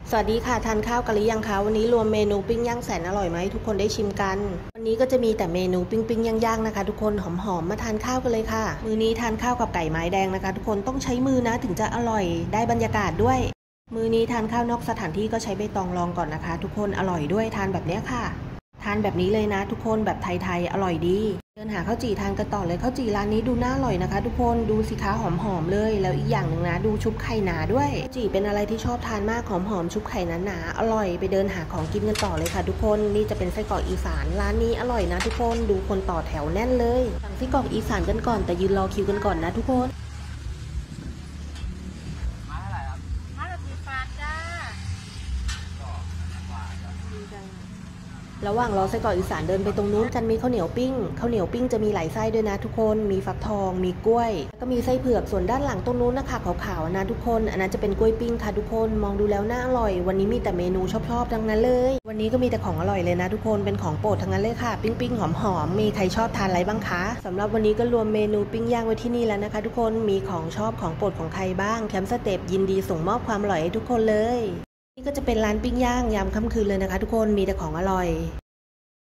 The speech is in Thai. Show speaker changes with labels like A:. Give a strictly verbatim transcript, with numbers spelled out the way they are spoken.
A: สวัสดีค่ะทานข้าวกันหรือยังคะวันนี้รวมเมนูปิ้งย่างแสนอร่อยไหมทุกคนได้ชิมกันวันนี้ก็จะมีแต่เมนูปิ้งปิ้งย่างๆนะคะทุกคนหอมๆมาทานข้าวกันเลยค่ะมื้อนี้ทานข้าวกับไก่ไม้แดงนะคะทุกคนต้องใช้มือนะถึงจะอร่อยได้บรรยากาศด้วยมื้อนี้ทานข้าวนอกสถานที่ก็ใช้ใบตองรองก่อนนะคะทุกคนอร่อยด้วยทานแบบนี้ค่ะทานแบบนี้เลยนะทุกคนแบบไทยๆอร่อยดีเดินหาข้าวจี่ทานกันต่อเลยข้าวจี่ร้านนี้ดูน่าอร่อยนะคะทุกคนดูสิคะหอมๆเลยแล้วอีกอย่างหนึ่งนะดูชุบไข่หนาด้วยข้าวจี่เป็นอะไรที่ชอบทานมากหอมๆชุบไข่หนาๆอร่อยไปเดินหาของกินกันต่อเลยค่ะทุกคนนี่จะเป็นไส้กรอกอีสานร้านนี้อร่อยนะทุกคนดูคนต่อแถวแน่นเลยสั่งไส้กรอกอีสานกันก่อนแต่ยืนรอคิวกันก่อนนะทุกคน
B: มาเท่าไหร่ครับ
C: มาละสี่บาทจ้า
B: ก็บาทครับ
A: ระหว่างรอไส้กรอกอีสานเดินไปตรงนู้นกันมีข้าวเหนียวปิ้งข้าวเหนียวปิ้งจะมีหลายไส้ด้วยนะทุกคนมีฟักทองมีกล้วยแล้วก็มีไส้เผือกส่วนด้านหลังตรงนู้นนะคะขาวๆนะทุกคนอันนั้นจะเป็นกล้วยปิ้งค่ะทุกคนมองดูแล้วน่าอร่อยวันนี้มีแต่เมนูชอบๆทั้งนั้นเลยวันนี้ก็มีแต่ของอร่อยเลยนะทุกคนเป็นของโปรดทั้งนั้นเลยค่ะปิ้งปิ้งหอมๆมีใครชอบทานอะไรบ้างคะสำหรับวันนี้ก็รวมเมนูปิ้งย่างไว้ที่นี่แล้วนะคะทุกคนมีของชอบของโปรดของใครบ้างแคมป์สเต็ปยินดีส่งมอบความอร่อยให้ทุกคนเลยนี่ก็จะเป็นร้านปิ้งย่างยามค่ำคืนเลยนะคะทุกคนมีแต่ของอร่อย